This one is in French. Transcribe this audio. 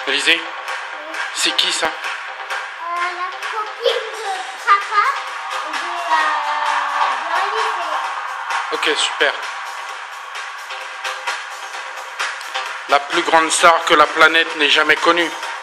Élisée, c'est qui ça? La copine de papa de Élisée. Ok, super. La plus grande star que la planète n'ait jamais connue.